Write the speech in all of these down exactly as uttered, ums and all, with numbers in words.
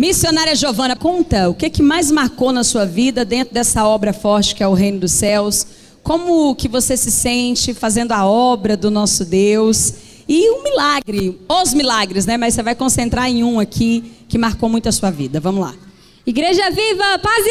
Missionária Giovana, conta o que, que mais marcou na sua vida dentro dessa obra forte que é o Reino dos Céus. Como que você se sente fazendo a obra do nosso Deus? E um milagre, os milagres, né? Mas você vai concentrar em um aqui que marcou muito a sua vida. Vamos lá. Igreja Viva, paz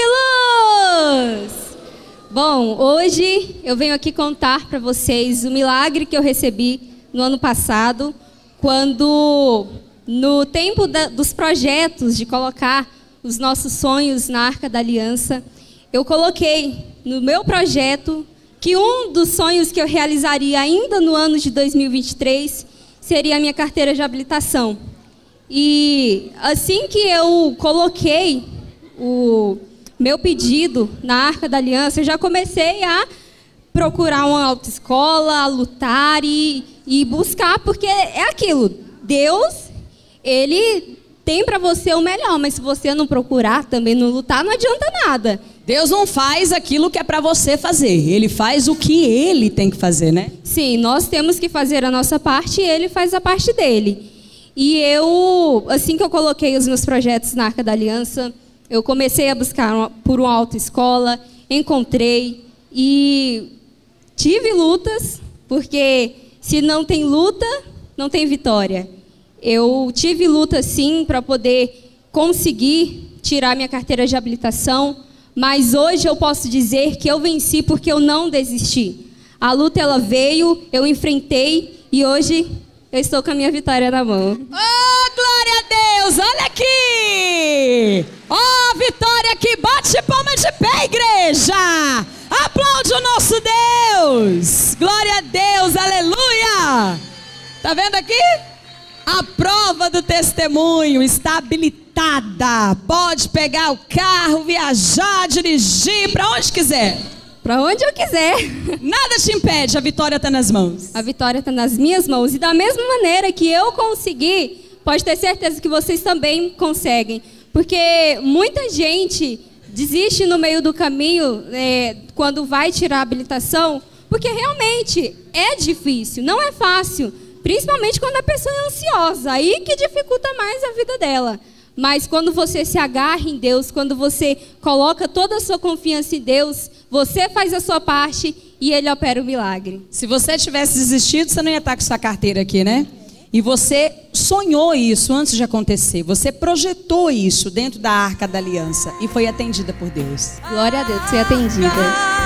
e luz! Bom, hoje eu venho aqui contar para vocês o milagre que eu recebi no ano passado, quando, no tempo da, dos projetos de colocar os nossos sonhos na Arca da Aliança, eu coloquei no meu projeto que um dos sonhos que eu realizaria ainda no ano de dois mil e vinte e três seria a minha carteira de habilitação. E assim que eu coloquei o meu pedido na Arca da Aliança, eu já comecei a procurar uma autoescola, a lutar e, e buscar, porque é aquilo, Deus, Ele tem para você o melhor, mas se você não procurar, também não lutar, não adianta nada. Deus não faz aquilo que é para você fazer, Ele faz o que Ele tem que fazer, né? Sim, nós temos que fazer a nossa parte e Ele faz a parte dele. E eu, assim que eu coloquei os meus projetos na Arca da Aliança, eu comecei a buscar uma, por uma autoescola, encontrei e tive lutas, porque se não tem luta, não tem vitória. Eu tive luta sim para poder conseguir tirar minha carteira de habilitação, mas hoje eu posso dizer que eu venci porque eu não desisti. A luta ela veio, eu enfrentei e hoje eu estou com a minha vitória na mão. Oh, glória a Deus! Olha aqui! Oh, vitória aqui! Bate palma de pé, igreja! Aplaude o nosso Deus! Glória a Deus! Aleluia! Tá vendo aqui? A prova do testemunho está habilitada. Pode pegar o carro, viajar, dirigir, para onde quiser. Para onde eu quiser. Nada te impede, a vitória está nas mãos. A vitória está nas minhas mãos. E da mesma maneira que eu consegui, pode ter certeza que vocês também conseguem. Porque muita gente desiste no meio do caminho, é, quando vai tirar a habilitação, porque realmente é difícil, não é fácil. Principalmente quando a pessoa é ansiosa, aí que dificulta mais a vida dela. Mas quando você se agarra em Deus, quando você coloca toda a sua confiança em Deus, você faz a sua parte e Ele opera o milagre. Se você tivesse desistido, você não ia estar com sua carteira aqui, né? E você sonhou isso antes de acontecer. Você projetou isso dentro da Arca da Aliança e foi atendida por Deus. Glória a Deus, foi atendida.